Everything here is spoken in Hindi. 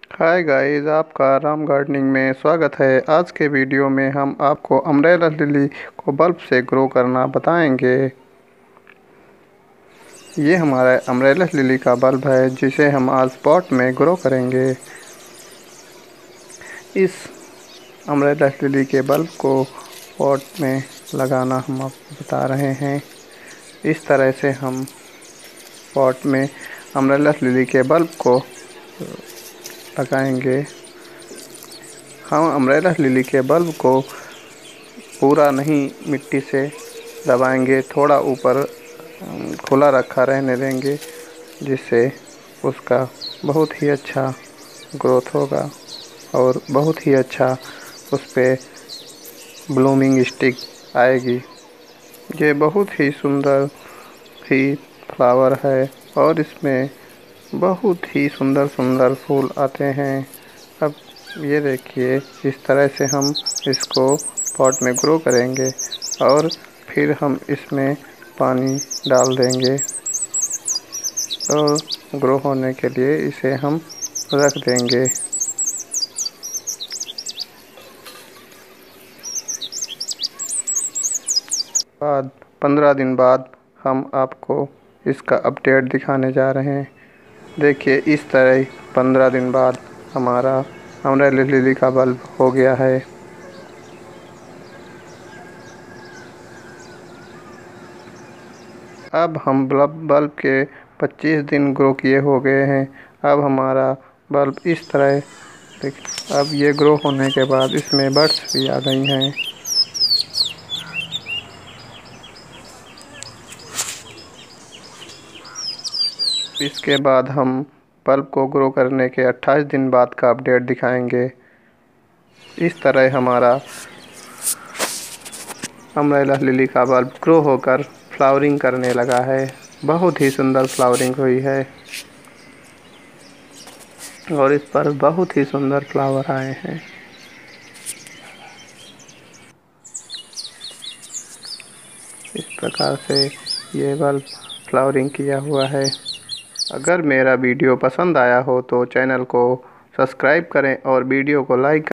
हाय गाइस, आपका राम गार्डनिंग में स्वागत है। आज के वीडियो में हम आपको अम्ब्रेला लिली को बल्ब से ग्रो करना बताएंगे। ये हमारा अम्ब्रेला लिली का बल्ब है जिसे हम आज पॉट में ग्रो करेंगे। इस अम्ब्रेला लिली के बल्ब को पॉट में लगाना हम आपको बता रहे हैं। इस तरह से हम पॉट में अम्ब्रेला लिली के बल्ब को लगाएंगे। हम अम्ब्रेला लिली के बल्ब को पूरा नहीं मिट्टी से दबाएंगे, थोड़ा ऊपर खुला रखा रहने देंगे, जिससे उसका बहुत ही अच्छा ग्रोथ होगा और बहुत ही अच्छा उस पे ब्लूमिंग स्टिक आएगी। ये बहुत ही सुंदर ही फ्लावर है और इसमें बहुत ही सुंदर सुंदर फूल आते हैं। अब ये देखिए, इस तरह से हम इसको पॉट में ग्रो करेंगे और फिर हम इसमें पानी डाल देंगे और ग्रो होने के लिए इसे हम रख देंगे। बाद 15 दिन बाद हम आपको इसका अपडेट दिखाने जा रहे हैं। देखिए, इस तरह 15 दिन बाद हमारा अम्ब्रेला लिली का बल्ब हो गया है। अब हम बल्ब के 25 दिन ग्रो किए हो गए हैं। अब हमारा बल्ब इस तरह अब ये ग्रो होने के बाद इसमें बड्स भी आ गई हैं। इसके बाद हम बल्ब को ग्रो करने के 28 दिन बाद का अपडेट दिखाएंगे। इस तरह हमारा अम्ब्रेला लिली का बल्ब ग्रो होकर फ्लावरिंग करने लगा है। बहुत ही सुंदर फ्लावरिंग हुई है और इस पर बहुत ही सुंदर फ्लावर आए हैं। इस प्रकार से ये बल्ब फ्लावरिंग किया हुआ है। अगर मेरा वीडियो पसंद आया हो तो चैनल को सब्सक्राइब करें और वीडियो को लाइक करें।